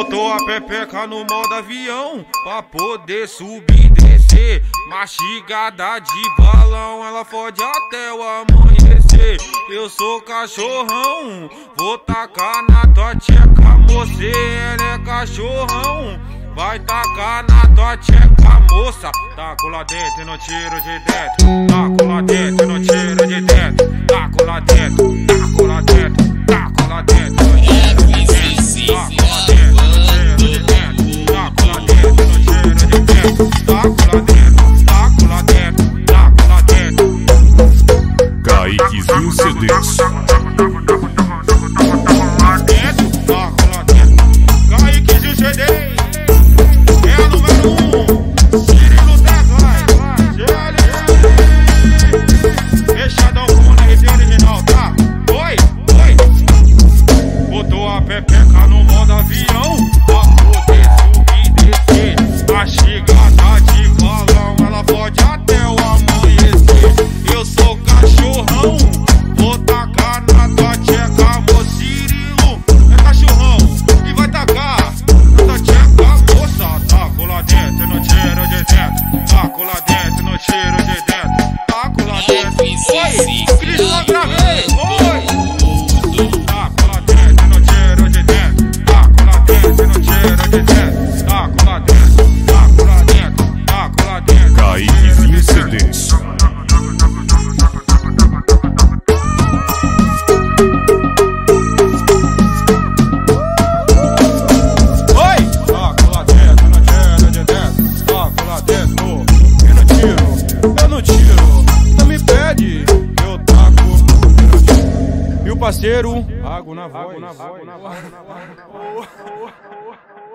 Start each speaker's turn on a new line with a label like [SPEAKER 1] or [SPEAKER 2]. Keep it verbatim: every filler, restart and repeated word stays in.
[SPEAKER 1] Botou a pepeca no modo avião pra poder subir e descer. Mastigada de balão, ela fode até o amanhecer. Eu sou cachorrão, vou tacar na tua tcheca. Você, ela é cachorrão, vai tacar na tua tcheca, moça. Taco lá dentro e não tiro de dentro. Taco lá dentro e não tiro de dentro. Taco lá dentro, taco lá dentro, taco lá dentro, não tiro de dentro. Taco lá dentro, não tiro de dentro. Taco lá dentro, não tiro de dentro. Taco lá dentro, taco lá dentro, taco lá dentro.
[SPEAKER 2] Kaiquezinho C Ds.
[SPEAKER 1] Pepeca no modo avião pra poder subir e descer. Mastigada de balão, ela fode até o amanhecer. Eu sou cachorrão, vou tacar na tua tcheca. Mo Cirilo é cachorrão e vai tacar na tua tcheca, moça. Taco lá dentro, não tiro de dentro. Taco lá dentro, não tiro de dentro. Taco lá dentro. Oi, eu queria só gravei. Oi.
[SPEAKER 2] Kaiquezinho C Ds.
[SPEAKER 1] Oi! Taco lá dentro, não tiro de dentro. Taco lá dentro, eu não tiro, eu não tiro. Não me pede, eu taco, eu não tiro. E o parceiro, água na voz, água na voz.